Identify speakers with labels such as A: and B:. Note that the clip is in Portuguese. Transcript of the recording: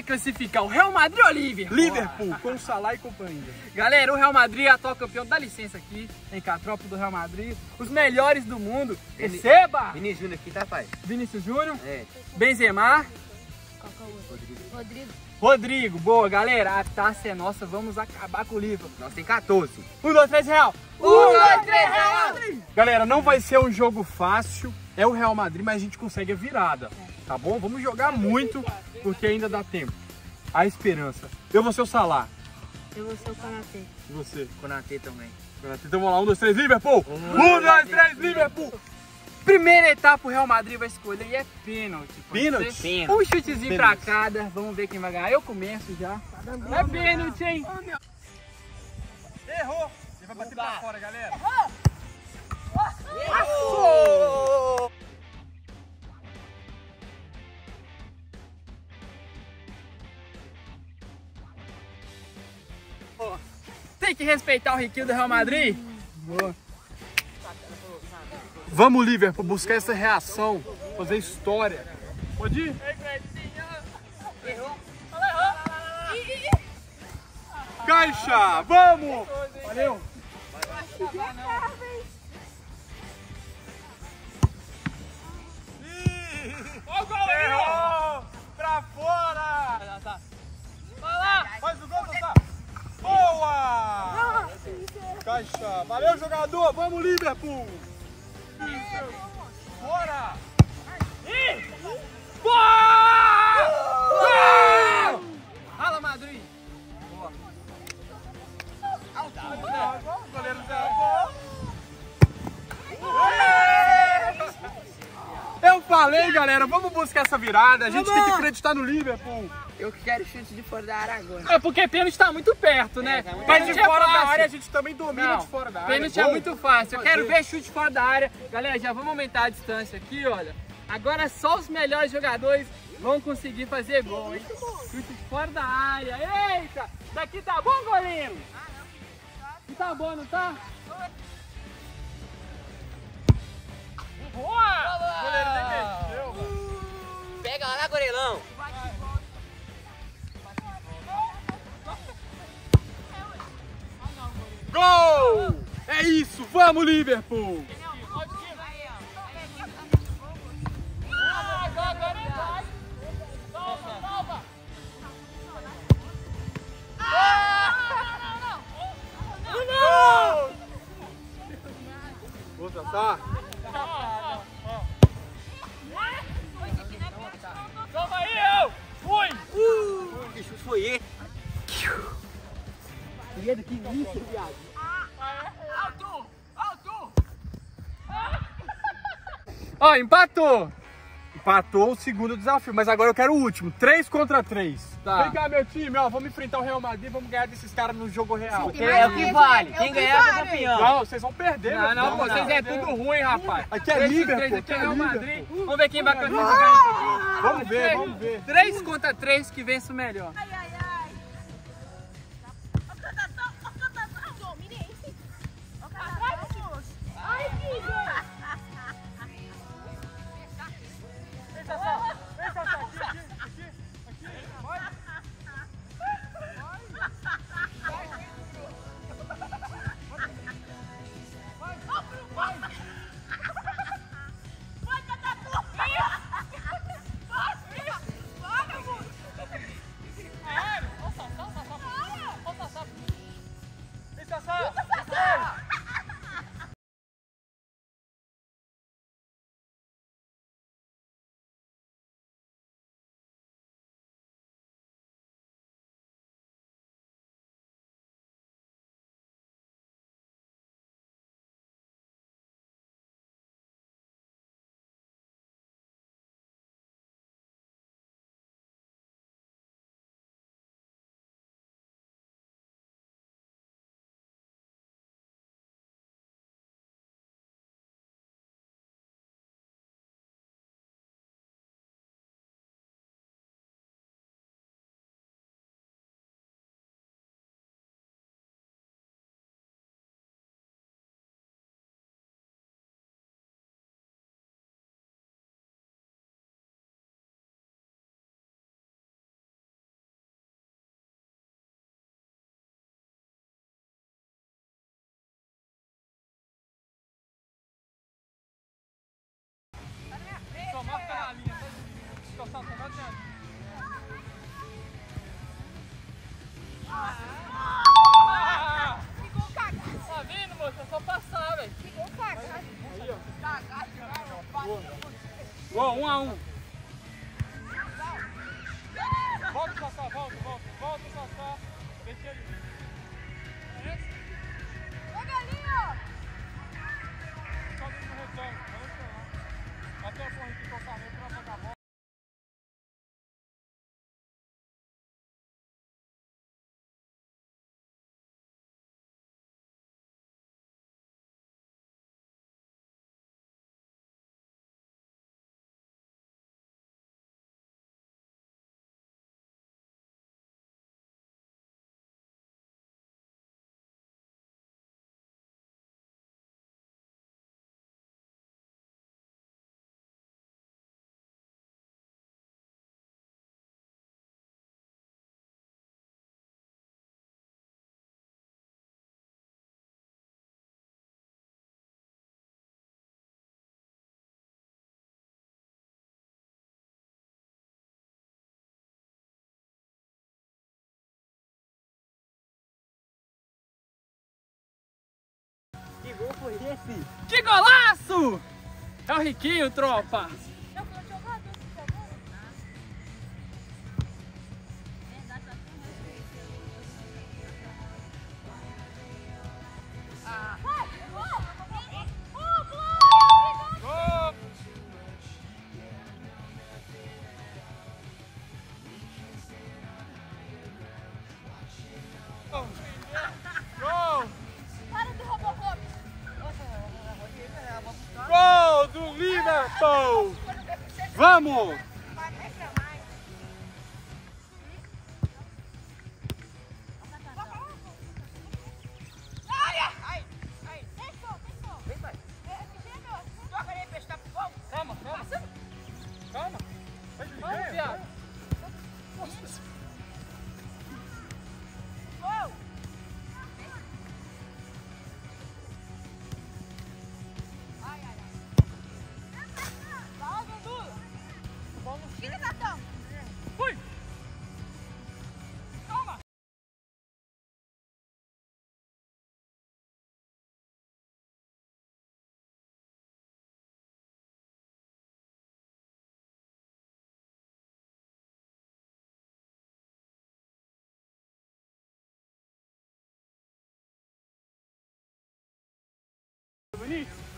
A: classificar o Real Madrid ou Liverpool?
B: Liverpool, com Salah e companhia.
A: Galera, o Real Madrid é atual campeão. Dá licença aqui. Vem cá, tropa do Real Madrid. Os melhores do mundo. Receba!
C: Vinícius Júnior aqui, tá, pai?
A: Vinícius Júnior.
C: É.
A: Benzema.
D: Qual que é o outro?
A: Rodrigo. Boa, galera. A taça é nossa. Vamos acabar com o Liverpool.
C: Nós tem 14.
A: 1, 2, 3, Real. 1, 2, 3, Real.
B: Galera, não vai ser um jogo fácil. É o Real Madrid, mas a gente consegue a virada. Tá bom? Vamos jogar muito, porque ainda dá tempo. A esperança. Eu vou ser o Salah.
D: Eu vou ser o Konaté.
B: E você?
C: Konatê também.
B: Então vamos lá, 1, 2, 3, Liverpool! 1, 2, 3, Liverpool!
A: Primeira etapa, o Real Madrid vai escolher e é pênalti. Pode
B: Pênalti?
A: ser?
C: Pênalti.
A: Um chutezinho pra cada. Vamos ver quem vai ganhar. Eu começo já. É pênalti, hein?
B: Errou! Ele vai bater pra fora, galera.
A: Passou! Tem que respeitar o riquinho do Real Madrid. Boa.
B: Vamos, Liverpool, buscar essa reação, fazer história. Pode ir? Caixa, vamos! Valeu! Errou! Pra fora! Faz o gol, Sassá! Boa! Caixa! Valeu, jogador! Vamos, Liverpool! Bora!
A: Gol! Fala, Madrid!
B: O goleiro Zé. Eu falei, galera, vamos buscar essa virada. A gente tem que acreditar no Liverpool.
C: Eu quero chute de fora da área agora.
A: É porque pênalti tá muito perto, né?
C: tá muito
B: Mas de
A: Pênalti é
B: fora da
A: fácil.
B: área a gente também domina
A: Não,
B: de fora da área.
A: pênalti é
B: Gol.
A: muito fácil. Eu quero
B: Fazer.
A: ver chute fora da área. Galera, já vamos aumentar a distância aqui, olha. Agora só os melhores jogadores vão conseguir fazer gol, hein? Chute fora da área. Eita! Daqui tá bom, goleiro? Não tá bom, não tá? Boa!
B: O goleiro nem mexeu.
C: Pega lá, goleirão.
B: Gol! É isso, vamos, Liverpool! Ô, Sassá.
A: Toma aí, eu! Fui!
C: Que chute foi esse?
A: Ó, empatou!
B: Empatou o segundo desafio, mas agora eu quero o último. 3 contra 3.
A: Tá.
B: Vem cá, meu time, ó. Vamos enfrentar o Real Madrid, vamos ganhar desses caras no jogo real.
C: É o que vale. Quem ganhar é o campeão.
B: Não, vocês vão perder,
A: Não,
B: meu
A: não,
B: filho.
A: vocês é tudo ruim, rapaz.
B: Aqui é
A: 3 contra
B: Liverpool,
A: 3, aqui é Real
B: aqui é
A: Madrid. Vamos ver quem vai classificar isso aqui.
B: Vamos ver, vamos ver.
A: 3 contra 3 que vence o melhor.
D: Ai, ai, ai. Ai, filho.
A: Gol, 1 a 1.
B: Volta, Sassá, volta, Sassá. Deixa ele.
E: Ô, galinha!
B: Só dentro do retorno, vamos pra lá. Até a porra aqui tocar nele pra jogar a bola.
C: Que gol foi esse?
A: Que golaço! É o Riquinho, tropa.
E: Eu vou jogar doce agora. Vai!
B: Gol! Gol!
E: Para de Robocop!
B: Gol do Liverpool! Vamos!
A: Calma, calma. Calma. Vamos, viado. Fui. Calma.
B: Bonito?